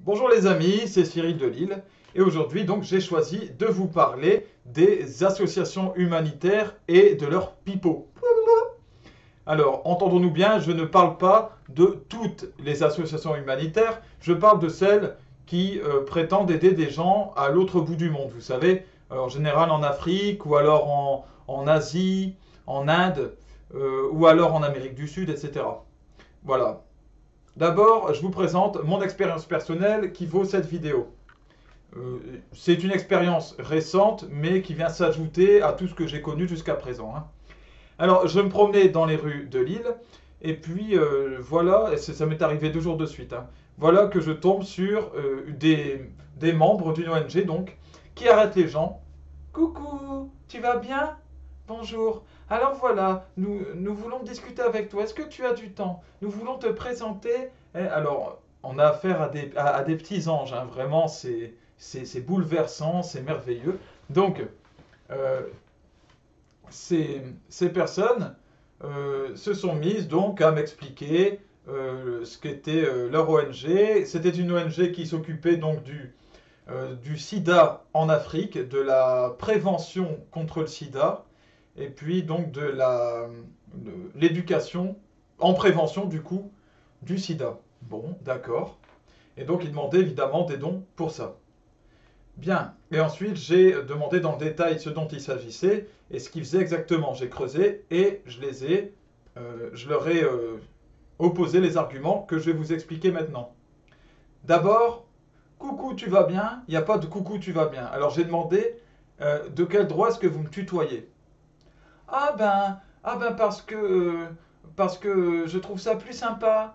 Bonjour les amis, c'est Cyril de Lille et aujourd'hui donc j'ai choisi de vous parler des associations humanitaires et de leurs pipeaux. Alors, entendons-nous bien, je ne parle pas de toutes les associations humanitaires, je parle de celles qui prétendent aider des gens à l'autre bout du monde, vous savez, en général en Afrique ou alors en Asie, en Inde ou alors en Amérique du Sud, etc. Voilà. D'abord, je vous présente mon expérience personnelle qui vaut cette vidéo. C'est une expérience récente, mais qui vient s'ajouter à tout ce que j'ai connu jusqu'à présent, hein. Alors, je me promenais dans les rues de Lille, et puis voilà, et ça m'est arrivé 2 jours de suite, hein. Voilà que je tombe sur des membres d'une ONG, donc, qui arrêtent les gens. Coucou, tu vas bien? Bonjour. Alors voilà, nous voulons discuter avec toi. Est-ce que tu as du temps? Nous voulons te présenter. Alors, on a affaire à des petits anges, hein. Vraiment, c'est bouleversant, c'est merveilleux. Donc, euh, ces personnes se sont mises donc à m'expliquer ce qu'était leur ONG. C'était une ONG qui s'occupait donc du sida en Afrique, de la prévention contre le sida, et puis donc de l'éducation en prévention du coup du sida. Bon, d'accord. Et donc ils demandaient évidemment des dons pour ça. Bien. Et ensuite j'ai demandé dans le détail ce dont il s'agissait et ce qu'ils faisaient exactement. J'ai creusé et je leur ai opposé les arguments que je vais vous expliquer maintenant. D'abord, coucou, tu vas bien? Il n'y a pas de coucou, tu vas bien. Alors j'ai demandé de quel droit est-ce que vous me tutoyez? Ah ben parce que je trouve ça plus sympa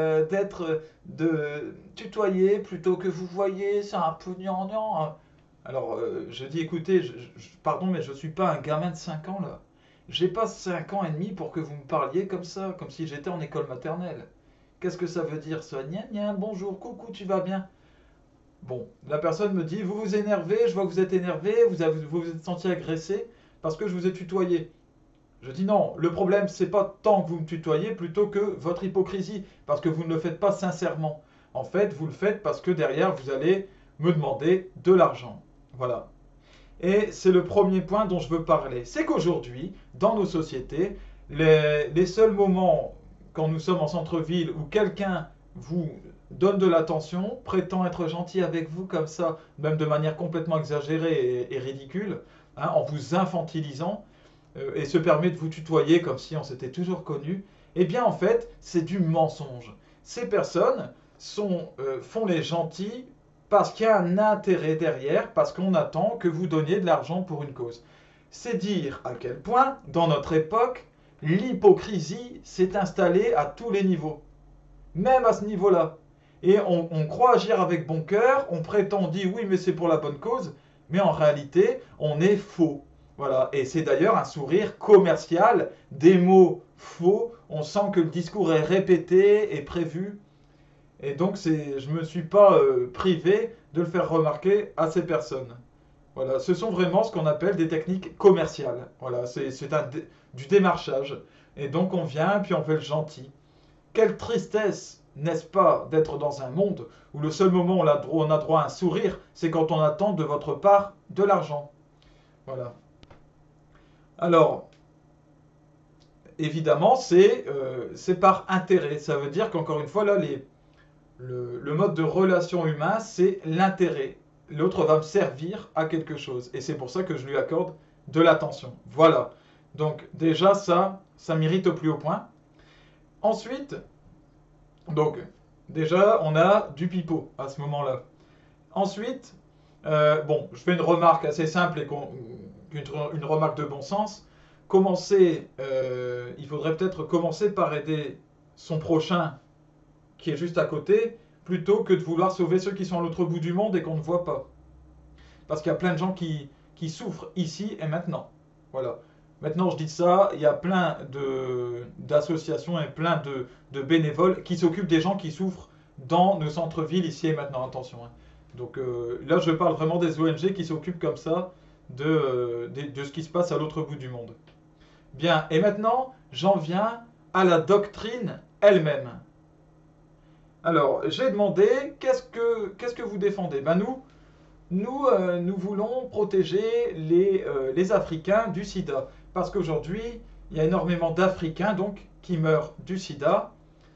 de tutoyer plutôt que vous voyez, c'est un peu gnangnan. Alors je dis écoutez, pardon mais je suis pas un gamin de 5 ans là. J'ai pas 5 ans et demi pour que vous me parliez comme ça, comme si j'étais en école maternelle. Qu'est-ce que ça veut dire ça? Gna gna, bonjour, coucou, tu vas bien? Bon, la personne me dit, vous vous énervez, je vois que vous êtes énervé, vous vous êtes senti agressé parce que je vous ai tutoyé. Je dis non, le problème, c'est pas tant que vous me tutoyez plutôt que votre hypocrisie, parce que vous ne le faites pas sincèrement. En fait, vous le faites parce que derrière, vous allez me demander de l'argent. Voilà. Et c'est le premier point dont je veux parler. C'est qu'aujourd'hui, dans nos sociétés, les seuls moments quand nous sommes en centre-ville où quelqu'un vous donne de l'attention, prétend être gentil avec vous comme ça, même de manière complètement exagérée et ridicule, hein, en vous infantilisant, et se permet de vous tutoyer comme si on s'était toujours connu, eh bien en fait, c'est du mensonge. Ces personnes font les gentils parce qu'il y a un intérêt derrière, parce qu'on attend que vous donniez de l'argent pour une cause. C'est dire à quel point, dans notre époque, l'hypocrisie s'est installée à tous les niveaux, même à ce niveau-là. Et on croit agir avec bon cœur, on prétend dire oui mais c'est pour la bonne cause, mais en réalité on est faux. Voilà, et c'est d'ailleurs un sourire commercial, des mots faux, on sent que le discours est répété et prévu, et donc je ne me suis pas privé de le faire remarquer à ces personnes. Voilà, ce sont vraiment ce qu'on appelle des techniques commerciales. Voilà, du démarchage. Et donc on vient, puis on fait le gentil. Quelle tristesse, n'est-ce pas, d'être dans un monde où le seul moment où on a droit à un sourire, c'est quand on attend de votre part de l'argent. Voilà. Alors, évidemment, c'est par intérêt. Ça veut dire qu'encore une fois, là, le mode de relation humain, c'est l'intérêt. L'autre va me servir à quelque chose. Et c'est pour ça que je lui accorde de l'attention. Voilà. Donc déjà, ça m'irrite au plus haut point. Ensuite, donc, déjà, on a du pipeau à ce moment-là. Ensuite, bon, je fais une remarque assez simple et une remarque de bon sens. Il faudrait peut-être commencer par aider son prochain qui est juste à côté, plutôt que de vouloir sauver ceux qui sont à l'autre bout du monde et qu'on ne voit pas. Parce qu'il y a plein de gens qui souffrent ici et maintenant. Voilà. Maintenant, je dis ça, il y a plein d'associations et plein de bénévoles qui s'occupent des gens qui souffrent dans nos centres-villes ici et maintenant. Attention, hein. Donc là, je parle vraiment des ONG qui s'occupent comme ça de ce qui se passe à l'autre bout du monde. Bien, et maintenant, j'en viens à la doctrine elle-même. Alors, j'ai demandé, qu'est-ce que vous défendez? Ben nous voulons protéger les Africains du sida. Parce qu'aujourd'hui, il y a énormément d'Africains donc qui meurent du sida.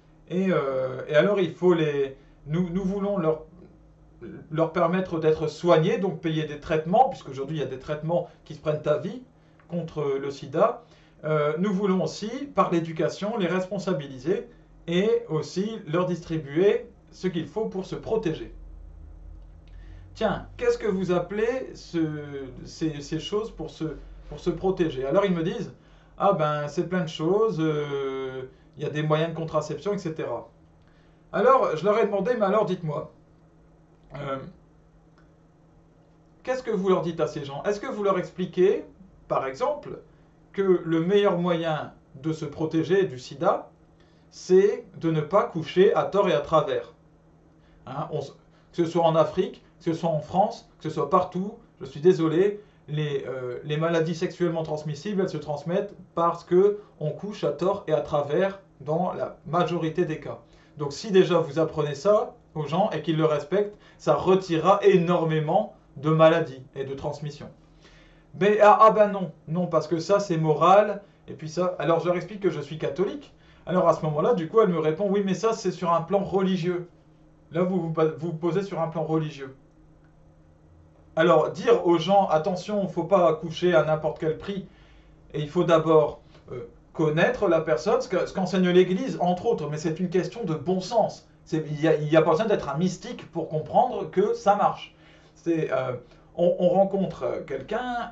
Et alors, nous voulons leur permettre d'être soignés, donc payer des traitements, puisqu'aujourd'hui, il y a des traitements qui se prennent à vie contre le sida. Nous voulons aussi, par l'éducation, les responsabiliser et aussi leur distribuer ce qu'il faut pour se protéger. Tiens, qu'est-ce que vous appelez ces choses pour se protéger? Alors ils me disent, ah ben c'est plein de choses, il y a des moyens de contraception, etc. Alors je leur ai demandé, mais alors dites-moi, euh, qu'est-ce que vous leur dites à ces gens? Est-ce que vous leur expliquez, par exemple, que le meilleur moyen de se protéger du sida, c'est de ne pas coucher à tort et à travers? Hein, que ce soit en Afrique, que ce soit en France, que ce soit partout, je suis désolé, les maladies sexuellement transmissibles, elles se transmettent parce que on couche à tort et à travers dans la majorité des cas. Donc si déjà vous apprenez ça aux gens et qu'ils le respectent, ça retirera énormément de maladies et de transmission. Mais ben non, non, parce que ça c'est moral, et puis ça. Alors je leur explique que je suis catholique. Alors à ce moment-là, du coup, elle me répond, oui, mais ça c'est sur un plan religieux. Là, vous posez sur un plan religieux. Alors, dire aux gens, attention, il ne faut pas coucher à n'importe quel prix, et il faut d'abord connaître la personne, ce qu'enseigne l'Église, entre autres, mais c'est une question de bon sens. Il y a pas besoin d'être un mystique pour comprendre que ça marche. C'est, on rencontre quelqu'un,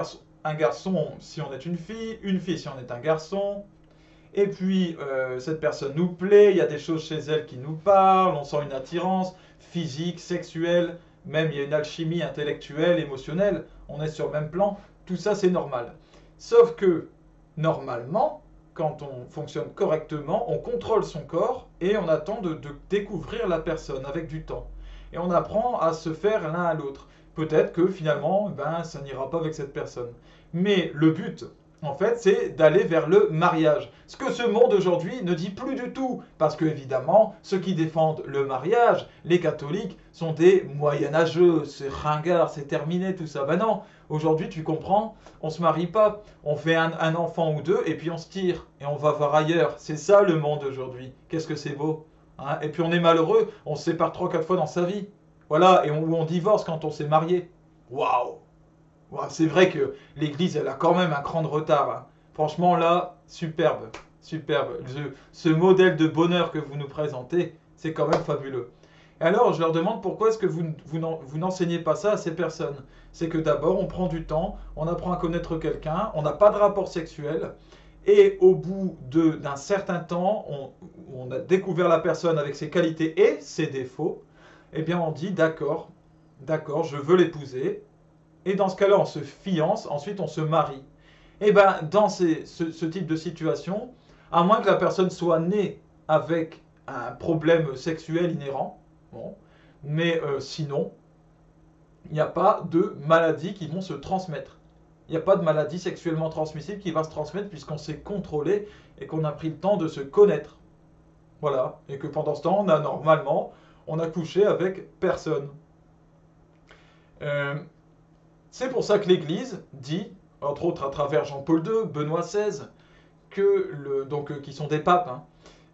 un garçon si on est une fille si on est un garçon, et puis, cette personne nous plaît, il y a des choses chez elle qui nous parlent, on sent une attirance physique, sexuelle, même il y a une alchimie intellectuelle, émotionnelle, on est sur le même plan, tout ça c'est normal. Sauf que, normalement, quand on fonctionne correctement, on contrôle son corps et on attend de découvrir la personne avec du temps. Et on apprend à se faire l'un à l'autre. Peut-être que finalement, ben, ça n'ira pas avec cette personne. Mais le but, en fait, c'est d'aller vers le mariage. Ce que ce monde aujourd'hui ne dit plus du tout. Parce que, évidemment, ceux qui défendent le mariage, les catholiques, sont des moyenâgeux. C'est ringard, c'est terminé tout ça. Ben non, aujourd'hui, tu comprends, on se marie pas. On fait un enfant ou deux et puis on se tire. Et on va voir ailleurs. C'est ça le monde aujourd'hui. Qu'est-ce que c'est beau. Hein, et puis on est malheureux, on se sépare 3 4 fois dans sa vie. Voilà, et on divorce quand on s'est marié. Waouh! Ouais, c'est vrai que l'Église, elle a quand même un cran de retard, hein. Franchement, là, superbe, superbe. Ce modèle de bonheur que vous nous présentez, c'est quand même fabuleux. Et alors, je leur demande pourquoi est-ce que vous n'enseignez pas ça à ces personnes. C'est que d'abord, on prend du temps, on apprend à connaître quelqu'un, on n'a pas de rapport sexuel, et au bout d'un certain temps, on a découvert la personne avec ses qualités et ses défauts, eh bien on dit d'accord, d'accord, je veux l'épouser, et dans ce cas-là, on se fiance, ensuite on se marie. Et bien, dans ce type de situation, à moins que la personne soit née avec un problème sexuel inhérent, bon, mais sinon, il n'y a pas de maladies qui vont se transmettre. Il n'y a pas de maladie sexuellement transmissible qui va se transmettre puisqu'on s'est contrôlé et qu'on a pris le temps de se connaître. Voilà. Et que pendant ce temps, on a couché avec personne. Euh, C'est pour ça que l'Église dit, entre autres à travers Jean-Paul II, Benoît XVI, qui sont des papes, hein,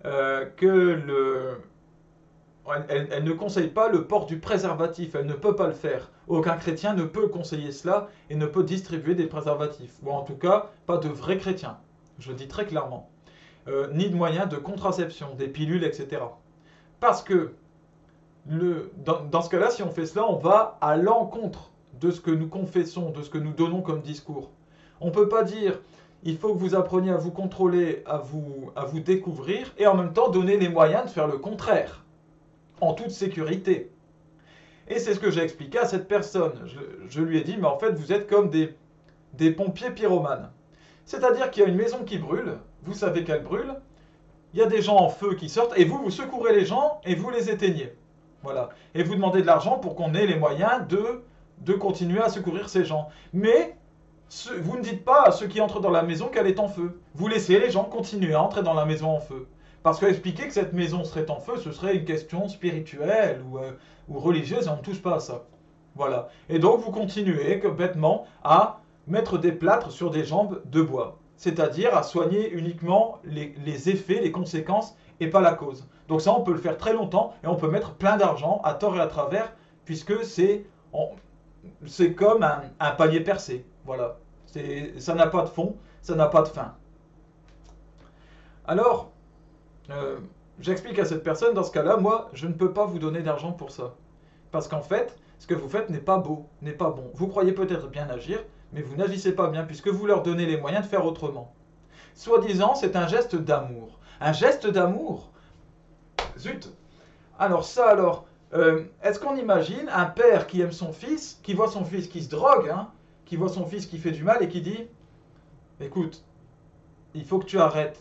elle ne conseille pas le port du préservatif, elle ne peut pas le faire. Aucun chrétien ne peut conseiller cela et ne peut distribuer des préservatifs, ou en tout cas pas de vrais chrétiens, je le dis très clairement. Ni de moyens de contraception, des pilules, etc. Parce que dans ce cas-là, si on fait cela, on va à l'encontre de ce que nous confessons, de ce que nous donnons comme discours. On ne peut pas dire il faut que vous appreniez à vous contrôler, à vous découvrir, et en même temps donner les moyens de faire le contraire, en toute sécurité. Et c'est ce que j'ai expliqué à cette personne. Je lui ai dit, mais en fait, vous êtes comme des pompiers pyromanes. C'est-à-dire qu'il y a une maison qui brûle, vous savez qu'elle brûle, il y a des gens en feu qui sortent, et vous secourez les gens et vous les éteignez. Voilà. Et vous demandez de l'argent pour qu'on ait les moyens de continuer à secourir ces gens. Mais vous ne dites pas à ceux qui entrent dans la maison qu'elle est en feu. Vous laissez les gens continuer à entrer dans la maison en feu. Parce que expliquer que cette maison serait en feu, ce serait une question spirituelle ou religieuse et on ne touche pas à ça. Voilà. Et donc vous continuez bêtement à mettre des plâtres sur des jambes de bois. C'est-à-dire à soigner uniquement les effets, les conséquences et pas la cause. Donc ça, on peut le faire très longtemps et on peut mettre plein d'argent à tort et à travers puisque c'est comme un panier percé. Voilà. Ça n'a pas de fond, ça n'a pas de fin. Alors, j'explique à cette personne, dans ce cas-là, moi, je ne peux pas vous donner d'argent pour ça. Parce qu'en fait, ce que vous faites n'est pas beau, n'est pas bon. Vous croyez peut-être bien agir, mais vous n'agissez pas bien puisque vous leur donnez les moyens de faire autrement. Soi-disant, c'est un geste d'amour. Un geste d'amour? Zut! Alors, est-ce qu'on imagine un père qui aime son fils, qui voit son fils qui se drogue, hein, qui voit son fils qui fait du mal et qui dit, écoute, il faut que tu arrêtes.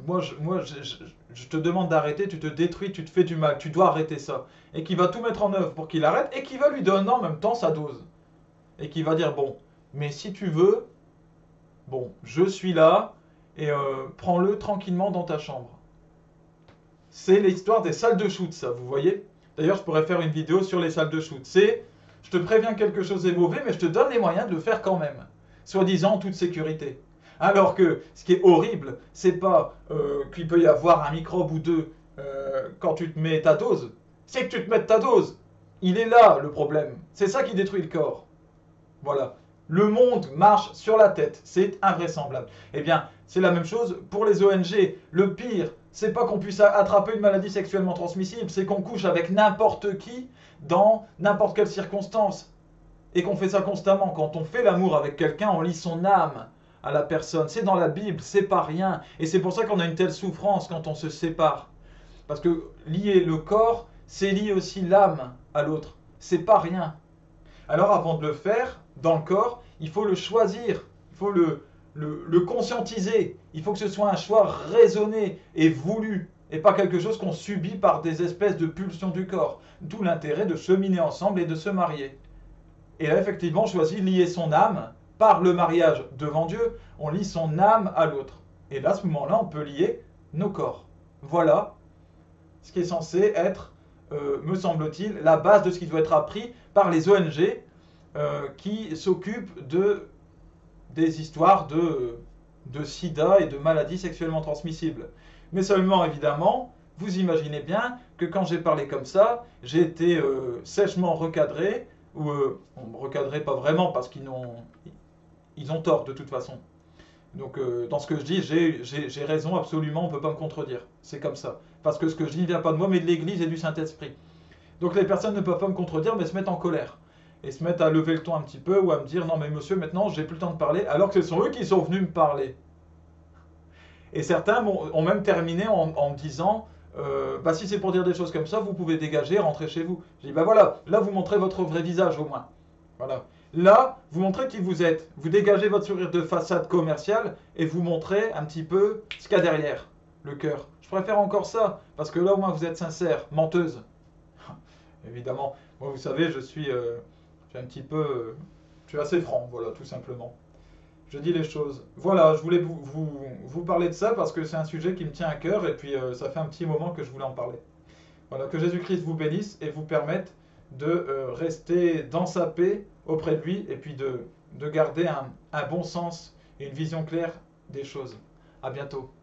Je te demande d'arrêter, tu te détruis, tu te fais du mal, tu dois arrêter ça. Et qui va tout mettre en œuvre pour qu'il arrête et qui va lui donner en même temps sa dose. Et qui va dire, bon, mais si tu veux, bon, je suis là et prends-le tranquillement dans ta chambre. C'est l'histoire des salles de shoot, ça, vous voyez? D'ailleurs, je pourrais faire une vidéo sur les salles de shoot. Je te préviens quelque chose est mauvais, mais je te donne les moyens de le faire quand même. Soi-disant en toute sécurité. Alors que ce qui est horrible, c'est pas qu'il peut y avoir un microbe ou deux quand tu te mets ta dose. C'est que tu te mettes ta dose. Il est là le problème. C'est ça qui détruit le corps. Voilà. Le monde marche sur la tête. C'est invraisemblable. Eh bien, c'est la même chose pour les ONG. Le pire, c'est pas qu'on puisse attraper une maladie sexuellement transmissible, c'est qu'on couche avec n'importe qui dans n'importe quelle circonstance. Et qu'on fait ça constamment. Quand on fait l'amour avec quelqu'un, on lie son âme à la personne. C'est dans la Bible, c'est pas rien. Et c'est pour ça qu'on a une telle souffrance quand on se sépare. Parce que lier le corps, c'est lier aussi l'âme à l'autre. C'est pas rien. Alors avant de le faire, dans le corps, il faut le choisir, il faut le conscientiser. Il faut que ce soit un choix raisonné et voulu, et pas quelque chose qu'on subit par des espèces de pulsions du corps. D'où l'intérêt de cheminer ensemble et de se marier. Et là, effectivement, on choisit de lier son âme par le mariage devant Dieu. On lie son âme à l'autre. Et là, à ce moment-là, on peut lier nos corps. Voilà ce qui est censé être, me semble-t-il, la base de ce qui doit être appris par les ONG qui s'occupent des histoires de sida et de maladies sexuellement transmissibles. Mais seulement, évidemment, vous imaginez bien que quand j'ai parlé comme ça, j'ai été sèchement recadré, ou on me recadrait pas vraiment parce qu'ils ont tort de toute façon. Donc dans ce que je dis, j'ai raison absolument, on ne peut pas me contredire. C'est comme ça. Parce que ce que je dis ne vient pas de moi, mais de l'Église et du Saint-Esprit. Donc les personnes ne peuvent pas me contredire, mais se mettent en colère. Et se mettent à lever le ton un petit peu, ou à me dire, non mais monsieur, maintenant j'ai plus le temps de parler, alors que ce sont eux qui sont venus me parler. Et certains ont même terminé en me disant, bah si c'est pour dire des choses comme ça, vous pouvez dégager, rentrer chez vous. J'ai dit, bah voilà, là vous montrez votre vrai visage au moins. Voilà. Là, vous montrez qui vous êtes. Vous dégagez votre sourire de façade commerciale et vous montrez un petit peu ce qu'il y a derrière, le cœur. Je préfère encore ça, parce que là au moins vous êtes sincère, menteuse. Évidemment, moi vous savez, je suis un petit peu... je suis assez franc, voilà, tout simplement. Je dis les choses. Voilà, je voulais vous parler de ça parce que c'est un sujet qui me tient à cœur et puis ça fait un petit moment que je voulais en parler. Voilà, que Jésus-Christ vous bénisse et vous permette de rester dans sa paix auprès de lui et puis de garder un bon sens et une vision claire des choses. À bientôt.